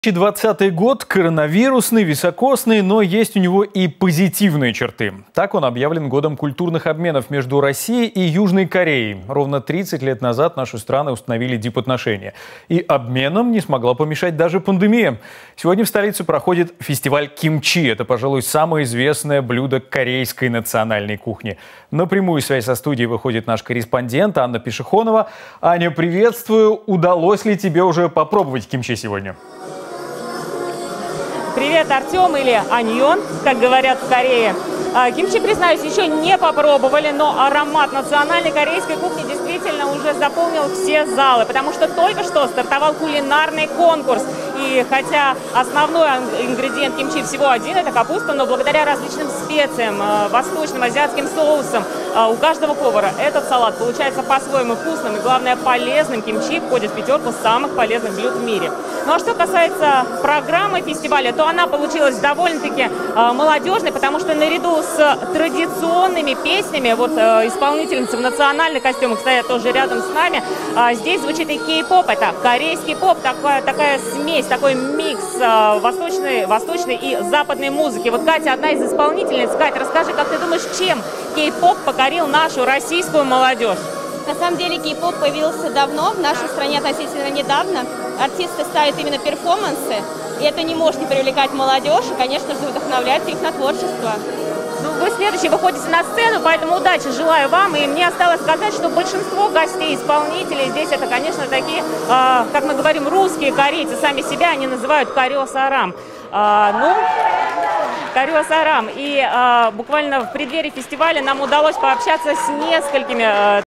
2020 год коронавирусный, високосный, но есть у него и позитивные черты. Так он объявлен годом культурных обменов между Россией и Южной Кореей. Ровно 30 лет назад наши страны установили дипотношения. И обменам не смогла помешать даже пандемия. Сегодня в столице проходит фестиваль кимчи. Это, пожалуй, самое известное блюдо корейской национальной кухни. На прямую связь со студией выходит наш корреспондент Анна Пешехонова. Аня, приветствую. Удалось ли тебе уже попробовать кимчи сегодня? Привет, Артем, или Аньон, как говорят в Корее. Кимчи, признаюсь, еще не попробовали, но аромат национальной корейской кухни действительно уже заполнил все залы, потому что только что стартовал кулинарный конкурс. И хотя основной ингредиент кимчи всего один – это капуста, но благодаря различным специям, восточным, азиатским соусам, у каждого повара этот салат получается по-своему вкусным и, главное, полезным. Кимчи входит в пятерку самых полезных блюд в мире. Ну а что касается программы фестиваля, то она получилась довольно-таки молодежной, потому что наряду с традиционными песнями, вот исполнительницы в национальных костюмах стоят тоже рядом с нами, здесь звучит и кей-поп, это корейский поп, такая смесь, такой микс восточной и западной музыки. Вот Катя, одна из исполнительниц. Катя, расскажи, как ты думаешь, чем кей-поп покорил нашу российскую молодежь? На самом деле кей-поп появился давно, в нашей стране относительно недавно. Артисты ставят именно перформансы, и это не может не привлекать молодежь, и, конечно же, вдохновлять их на творчество. Ну, вы следующие выходите на сцену, поэтому удачи желаю вам. И мне осталось сказать, что большинство гостей, исполнителей здесь это, конечно, такие, как мы говорим, русские корейцы. Сами себя они называют карё-сарам. Карё-сарам. И буквально в преддверии фестиваля нам удалось пообщаться с несколькими